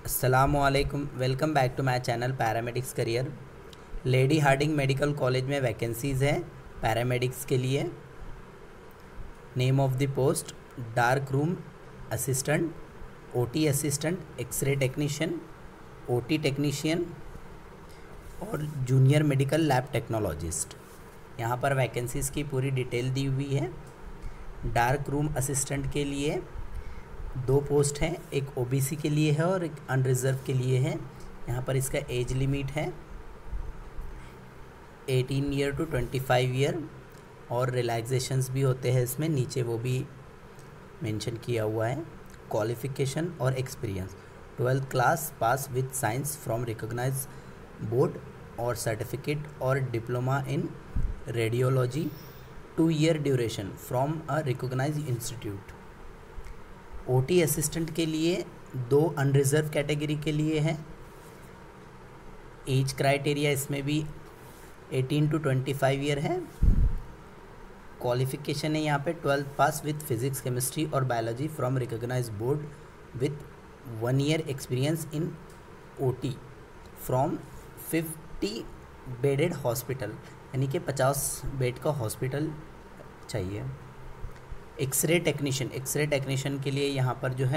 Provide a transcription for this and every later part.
अस्सलामुअलैकुम, welcome back to my channel paramedics career. Lady Hardinge medical college में vacancies हैं paramedics के लिए। Name of the post dark room assistant, OT assistant, x ray technician, OT technician और junior medical lab technologist. यहाँ पर vacancies की पूरी detail दी हुई है। डार्क रूम असिस्टेंट के लिए 2 पोस्ट हैं, एक ओबीसी के लिए है और एक अनरिजर्व के लिए है। यहाँ पर इसका एज लिमिट है 18 ईयर टू 25 ईयर और रिलैक्सेशंस भी होते हैं इसमें, नीचे वो भी मेंशन किया हुआ है। क्वालिफ़िकेशन और experience 12th class pass with science from recognise board और सर्टिफिकेट और diploma in radiology 2 year duration from a recognise institute. OT assistant के लिए 2 अनरिजर्व कैटेगरी के लिए है। एज क्राइटेरिया इसमें भी 18 टू 25 ईयर है। क्वालिफ़िकेशन है यहाँ पे 12th pass with physics, chemistry और biology from recognise board with 1 year experience in OT from 50 bedded hospital, यानी कि 50 बेड का हॉस्पिटल चाहिए। एक्सरे टेक्नीशियन के लिए यहाँ पर जो है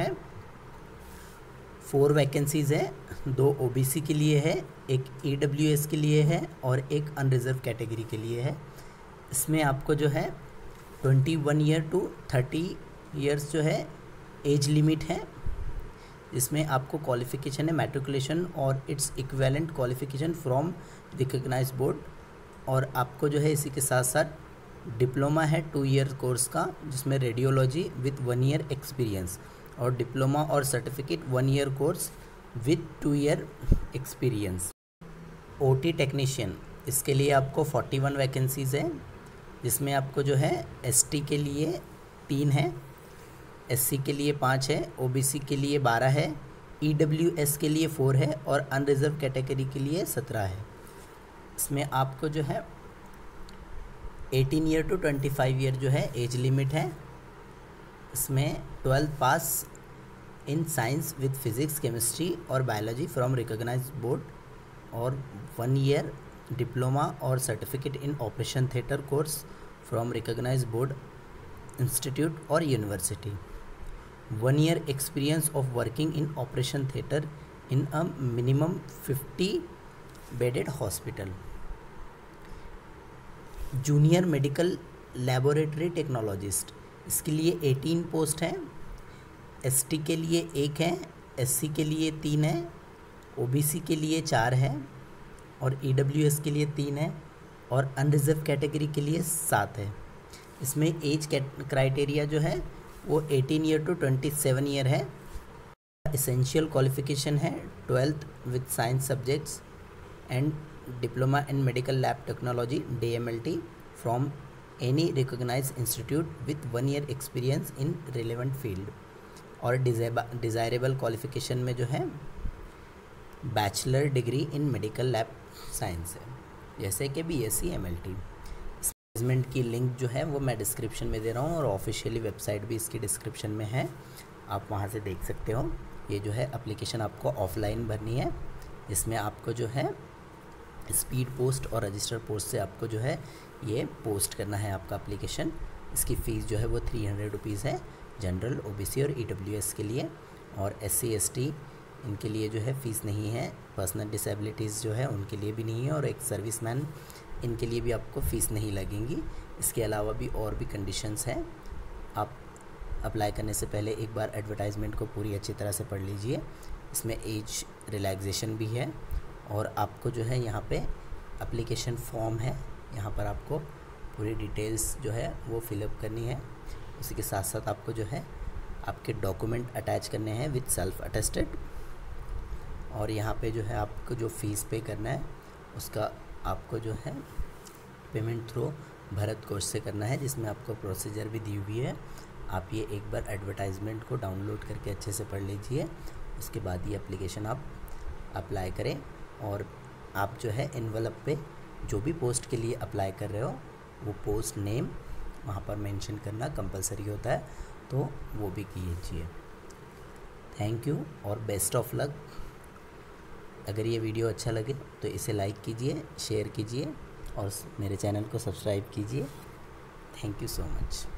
4 वैकेंसीज़ है। 2 ओबीसी के लिए है, एक ईडब्ल्यूएस के लिए है और एक अनरिजर्व कैटेगरी के लिए है। इसमें आपको जो है 21 ईयर टू 30 ईयर्स जो है एज लिमिट है। इसमें आपको क्वालिफ़िकेशन है मैट्रिकुलेशन और its equivalent qualification from recognise board, और आपको जो है इसी के साथ साथ डिप्लोमा है 2 ईयर कोर्स का, जिसमें रेडियोलॉजी विथ 1 ईयर एक्सपीरियंस, और डिप्लोमा और certificate 1 year course with 2 year experience. OT technician, इसके लिए आपको 41 वैकेंसीज़ है, जिसमें आपको जो है एसटी के लिए 3 है, एससी के लिए 5 है, ओबीसी के लिए 12 है, ईडब्ल्यूएस के लिए 4 है और अनरिजर्व कैटेगरी के लिए 17 है। इसमें आपको जो है 18 ईयर टू 25 ईयर जो है एज लिमिट है। इसमें 12th pass in science with physics, chemistry और बायोलॉजी फ्रॉम रिकॉग्नाइज बोर्ड और 1 ईयर डिप्लोमा और certificate in operation theatre course from recognise board, institute और university. 1 year experience of working in operation theatre in a minimum 50 bedded hospital. Junior medical laboratory technologist, इसके लिए 18 post हैं। ST के लिए 1 है, SC के लिए 3 है, ओबीसी के लिए 4 है और ईडब्ल्यूएस के लिए 3 है और अनरिजर्व कैटेगरी के लिए 7 है। इसमें एज क्राइटेरिया जो है वो 18 ईयर टू 27 ईयर है। एसेंशियल क्वालिफ़िकेशन है 12th with science subjects and diploma in medical lab technology DMLT from any recognise institute with 1 year experience in relevant field, और डिज़ायरेबल क्वालिफ़िकेशन में जो है bachelor degree in medical lab science है, जैसे कि BSc MLT। Management की link जो है वो मैं डिस्क्रिप्शन में दे रहा हूँ और ऑफिशियली वेबसाइट भी इसकी डिस्क्रिप्शन में है, आप वहाँ से देख सकते हो। ये जो है एप्लीकेशन आपको ऑफलाइन भरनी है, इसमें आपको जो है स्पीड पोस्ट और रजिस्टर पोस्ट से आपको जो है ये पोस्ट करना है आपका एप्लीकेशन। इसकी फ़ीस जो है वो 300 रुपीज़ है जनरल, ओबीसी और ईडब्ल्यूएस के लिए, और SC ST इनके लिए जो है फ़ीस नहीं है। पर्सनल डिसेबिलिटीज़ जो है उनके लिए भी नहीं है, और एक सर्विसमैन इनके लिए भी आपको फ़ीस नहीं लगेंगी। इसके अलावा भी और भी कंडीशंस हैं। आप अप्लाई करने से पहले एक बार एडवर्टाइजमेंट को पूरी अच्छी तरह से पढ़ लीजिए। इसमें एज रिलैक्सेशन भी है, और आपको जो है यहाँ पे एप्लीकेशन फॉर्म है, यहाँ पर आपको पूरी डिटेल्स जो है वो फिलअप करनी है। उसी के साथ साथ आपको जो है आपके डॉक्यूमेंट अटैच करने हैं विद सेल्फ अटेस्टेड, और यहाँ पे जो है आपको जो फ़ीस पे करना है उसका आपको जो है पेमेंट थ्रू भारत कोष से करना है, जिसमें आपको प्रोसीजर भी दी हुई है। आप ये एक बार एडवर्टाइजमेंट को डाउनलोड करके अच्छे से पढ़ लीजिए, उसके बाद ये एप्लीकेशन आप अप्लाई करें, और आप जो है एनवलप पे जो भी पोस्ट के लिए अप्लाई कर रहे हो वो पोस्ट नेम वहाँ पर मेंशन करना कंपलसरी होता है, तो वो भी कीजिए। थैंक यू और बेस्ट ऑफ लक। अगर ये वीडियो अच्छा लगे तो इसे लाइक कीजिए, शेयर कीजिए और मेरे चैनल को सब्सक्राइब कीजिए। Thank you so much.